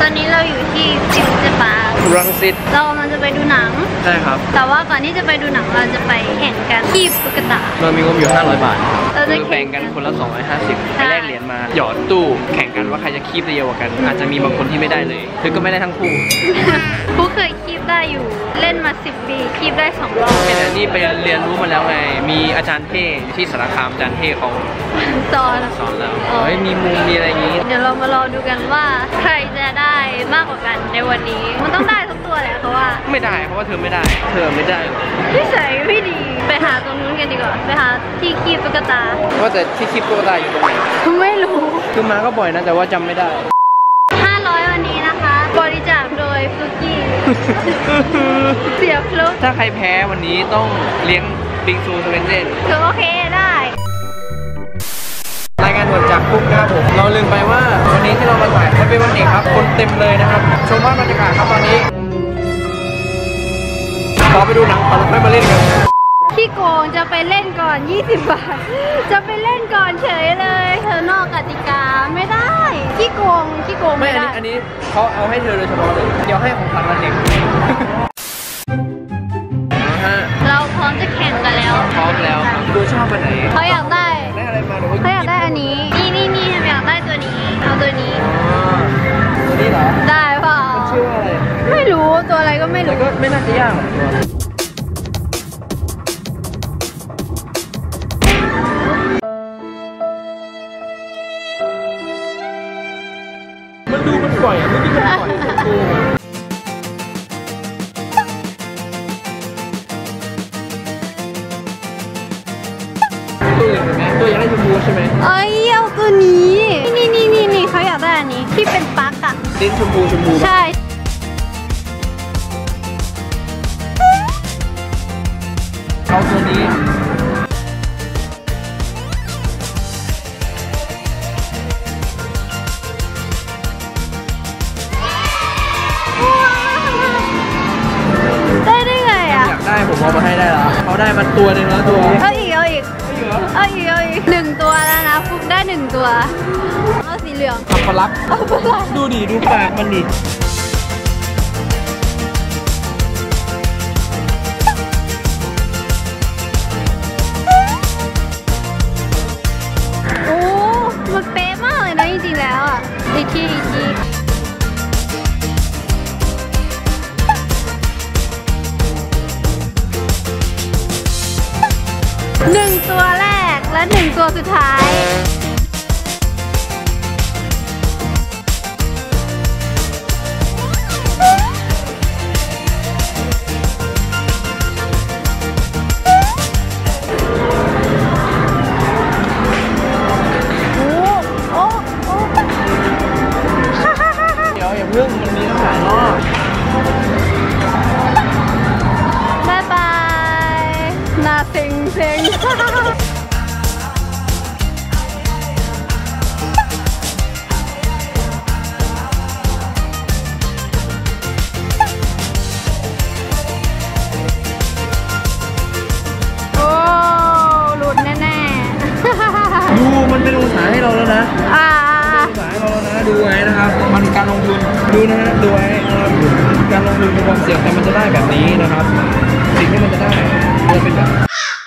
อนนี้เราอยู่ที่ฟิวเจอร์พาร์ครังสิตเรากำลังจะไปดูหนังใช่ครับแต่ว่าก่อนที่จะไปดูหนังเราจะไปแข่งกันคีบตุ๊กตาเรามีงบอยู่500 บาทเราจะแบ่งกันคนละ250ไปแลกเหรียญมาหยอดตู้แข่งกันว่าใครจะคีบได้เยอะกว่ากันอาจจะมีบางคนที่ไม่ได้เลยคือก็ไม่ได้ทั้งคู่ผู้เคยคีบได้อยู่เล่นมา10 ปีคีบได้2 รอบแต่นี่ไปเรียนรู้มาแล้วไงมีอาจารย์เท่ที่สารคามอาจารย์เท่เขาสอนแล้วมีมุมมีอะไรอย่างนี้เดี๋ยวเรามารอดูกันว่าใครจะได้มากกว่ากันในวันนี้มันต้องได้ทุกตัวแหละเพราะว่าไม่ได้เพราะว่าเธอไม่ได้นิสัยไม่ดีไปหาตรงนู้นกันดีกว่าไปหาที่คีบตุ๊กตาว่าแต่ที่คีบตุ๊กตาอยู่ตรงไหนไม่รู้คือมาก็บ่อยนะแต่ว่าจำไม่ได้ 500วันนี้นะคะบริจาคโดยฟลุกี้เสียฟลุกถ้าใครแพ้วันนี้ต้องเลี้ยงบิงซูสเวนเซ่นคือโอเคได้รายงานด่วนจากปุ๊กนะครับผมเราลืมไปว่าวันนี้ที่เรามาถ่ายมันเป็นวันเด็กครับคนเต็มเลยนะครับชมว่าบรรยากาศครับตอนนี้ขอไปดูหนังก่อนแล้วค่อยมาเล่นกันขี้โกงจะไปเล่นก่อน20 บาทจะไปเล่นก่อนเฉยเลยเธอนอกกติกาไม่ได้ขี้โกงไม่ได้อันนี้เขาเอาให้เธอโดยเฉพาะเลยเดี๋ยวให้ของขวัญวันเด็กเราพร้อมจะแข่งกันแล้วพร้อมแล้วดูชอบไปไหนเขาอยากได้อะไรมาเขาอยากได้อันนี้นี่อยากได้ตัวนี้เอาตัวนี้ตัวนี้เหรอได้เปล่าชื่อว่าอะไรไม่รู้ตัวอะไรก็ไม่รู้ก็ไม่น่าจะยากมันดูมันปล่อยมันไม่ได้ปล่อยตัวอยากได้ชมพูใช่ไหมเอาตัวนี้นี่เขาอยากได้อันนี้ที่เป็นปลั๊กอะลิ้นชมพูใช่เอาตัวนี้ได้ไงอะอยากได้ผมเอามาให้ได้แล้วเขาได้มันตัวหนึ่งแล้วตัวเอาอีก1 ตัวแล้วนะฟุกได้1 ตัวเอาสีเหลืองอัปลักษณ์ดูดิดูปากมันดิโอ้มันเป๊ะมากเลยนะจริงๆแล้วอ่ะอีกที1 ตัวแรกและ1 ตัวสุดท้ายเดี๋ยวอย่าเพิ่งมันมีต้องหลายรอบบ๊ายบายนาเซ็งดูมันเป็นองศาให้เราแล้วนะองศาให้เราแล้วนะดูไว้นะครับมันการลงทุนดูนะฮะดูไว้นะครับการลงทุนเป็นความเสี่ยงแต่มันจะได้แบบนี้นะครับสิ่งที่มันจะได้จะเป็นแบบ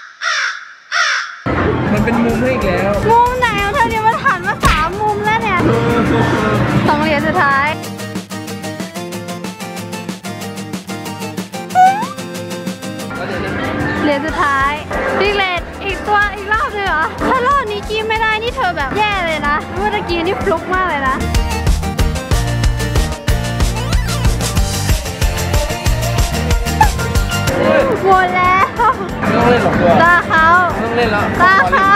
มันเป็นมุมให้อีกแล้วมุมไหนเธอเนี่ยมันหันมา3 มุมแล้วเนี่ย2 เหรียญสุดท้ายเหรียญสุดท้ายอีกรอบเลยเหรอถ้ารอบนี้กี้ไม่ได้นี่เธอแบบแย่เลยนะเมื่อกี้นี่ฟลุกมากเลยนะหมดแล้วไม่ต้องเล่นหรอกตัวตาเขาไม่ต้องเล่นแล้วตาเขา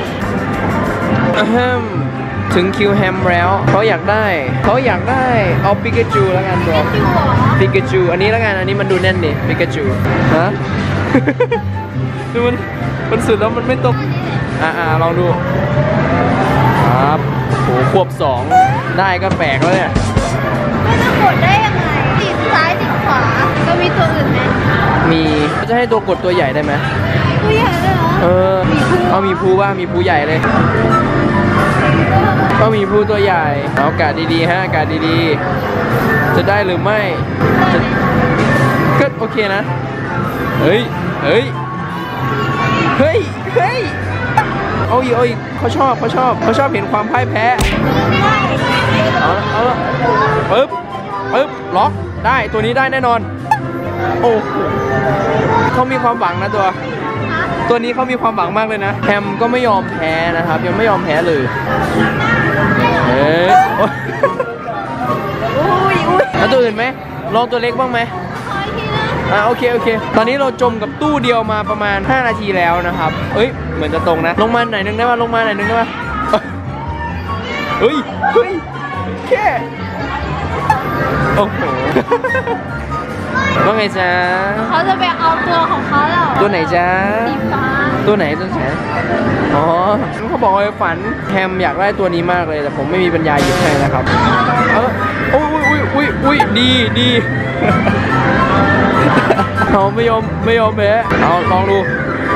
ถึงคิวแฮมแล้วเขาอยากได้เอาปิกาจูแล้วกันตัวปิกาจูอันนี้แล้วกันอันนี้มันดูแน่นดิปิกาจูฮะดูมันสุดแล้วมันไม่ตกลองดูครับโหควบ2ได้ก็แปลกแล้วเนี่ยไม่จะกดได้ยังไงติดซ้ายติดขวาก็มีตัวอื่นไหมมีจะให้ตัวกดตัวใหญ่ได้ไหมตัวใหญ่เลยเหรอเอามีภูบ้างมีภูใหญ่เลยก็มีผู้ตัวใหญ่เอาอากาศดีๆฮะอากาศดีๆจะได้หรือไม่ก็โอเคนะเฮ้ยเฮ้ยเฮ้ยเฮ้ยเอาอีกเขาชอบเห็นความพ่ายแพ้เอาละปึ๊บล็อกได้ตัวนี้ได้แน่นอนโอ้เขามีความหวังนะตัวนี้เขามีความหวังมากเลยนะแฮมก็ไม่ยอมแพ้นะครับยังไม่ยอมแพ้เลยแล้วตัวอื่นไหมลองตัวเล็กบ้างไหมโอเคตอนนี้เราจมกับตู้เดียวมาประมาณ5 นาทีแล้วนะครับเอ้ยเหมือนจะตรงนะลงมาหน่อยนึงได้ป่ะเฮ้ยแค่โอ้โหว่าไงจ๊ะเขาจะไปเอาตัวของเขาแล้วตัวไหนจ๊ะสีฟ้าตัวไหนอ๋อเขาบอกว่าฝันแฮมอยากได้ตัวนี้มากเลยแต่ผมไม่มีปัญญาหยิบให้นะครับอุ้ยดีเขาไม่ยอมแพ้เอาลองดู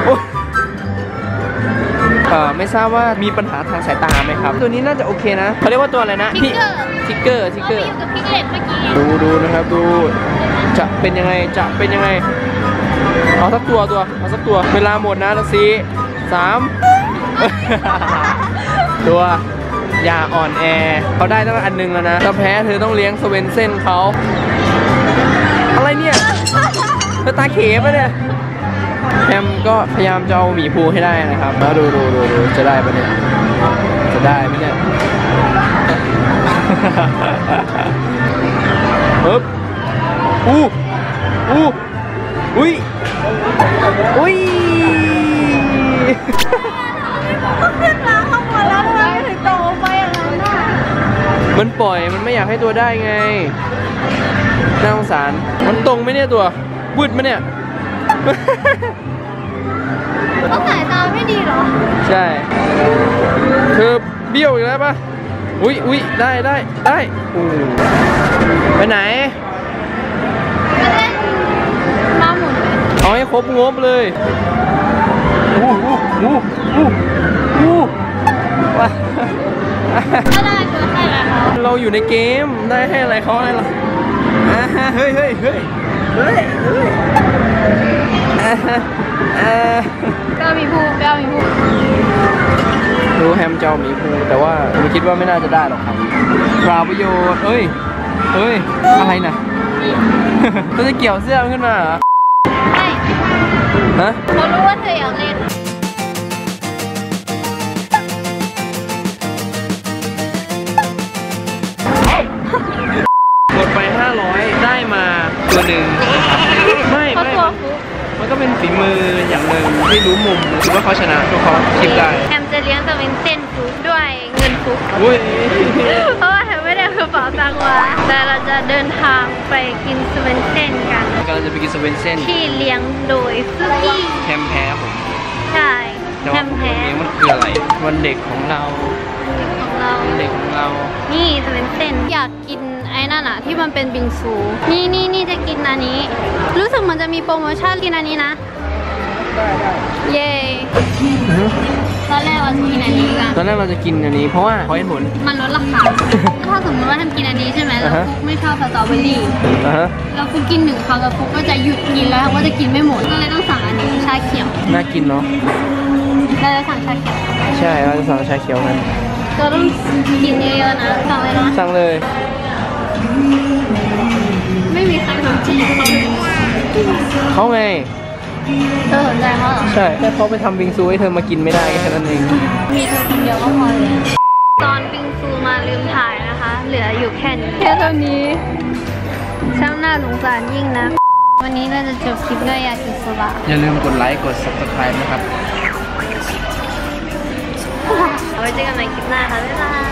ไม่ทราบว่ามีปัญหาทางสายตาไหมครับตัวนี้น่าจะโอเคนะเขาเรียกว่าตัวอะไรนะทิกเกอร์อยู่กับพิกเล็ตเมื่อกี้ดูนะครับดูจะเป็นยังไงเอาสักตัวเวลาหมดนะละ3 ตัวอย่าอ่อนแอเขาได้ตั้งอันนึงแล้วนะถ้าแพ้เธอต้องเลี้ยงสเวนเซ่นเขาอะไรเนี่ยเธอตาเขปะเนี่ยแฮมก็พยายามจะเอาหมีภูให้ได้นะครับแล้วดูจะได้ปะเนี่ยปึ๊บอุ้ยขึ้นมาข้างบนแล้วเลยถึงโตไปอย่างนั้นน่ะมันปล่อยมันไม่อยากให้ตัวได้ไงน่าสงสารมันตรงไหมเนี่ยตัววืดไหมเนี่ยต้องสายตาไม่ดีหรอใช่เธอเบี้ยวอีกแล้วปะอุ้ยได้ไปไหนไปเล่นมาหมุนเลยเอาให้ครบงบเลยถ้าได้คือให้อะไรเขาเราอยู่ในเกมได้ให้อะไรเขาให้เราเฮ้ยก็มีภูรู้แฮมเจ้าหมีภูแต่ว่าผมคิดว่าไม่น่าจะได้หรอกครับปราประโยชน์เอ้ยอะไรนะเขาจะเกี่ยวเสื้อขึ้นมาเหรอไม่ฮะเขารู้ว่าเธออยากเล่นหมดไป500ได้มาตัวหนึ่งไม่มันก็เป็นฝีมืออย่างหนึ่งที่รู้มุมคิดว่าเขาชนะเพราะเขาคิดได้แฮมจะเลี้ยงจะเป็นเส้นฟุกด้วยเงินฟุกเพราะว่าแฮมไม่ได้กระเป๋าตังค์มาแต่เราจะเดินทางไปกินสเวนเซ่นกันเราจะไปกินสเวนเซ่นที่เลี้ยงโดยซุกี้แฮมแพ้ผมใช่แฮมแพ้มันคืออะไรวันเด็กของเรานี่สเวนเซ่นอยากกินไอ้นั่นอะที่มันเป็นบิงซูนี่จะกินอันนี้รู้สึกมันจะมีโปรโมชั่นกินอันนี้นะเย้ตอนแรกเราจะกินอันนี้กันเพราะว่าขอเหตุผลมันลดราคาถ้าสมมติว่าทำกินอันนี้ใช่ไหมแล้วฟุกไม่ชอบสตรอเบอรี่แล้วฟุกกิน1 คำแล้วฟุกก็จะหยุดกินแล้วว่าจะกินไม่หมดก็เลยต้องสั่งอันนี้ชาเขียวน่ากินเนาะเราจะสั่งชาเขียวใช่เราจะสั่งชาเขียวกันก็ต้องกินเยอะๆนะสั่งเลยไม่มีใครสนใจเขาไงเธอสนใจเขาเหรอใช่แต่เขาไปทำบิงซูให้เธอมากินไม่ได้แค่นั้นเองมีเธอคนเดียวก็พอเลยตอนบิงซูมาลืมถ่ายนะคะเหลืออยู่แค่เท่านี้ช่างน่าสงสารยิ่งนะวันนี้เราจะจบคลิปด้วยยากิโซบะอย่าลืมกดไลค์กด Subscribe นะครับไว้เจอกันใหม่คลิปหน้าค่ะบ๊ายบาย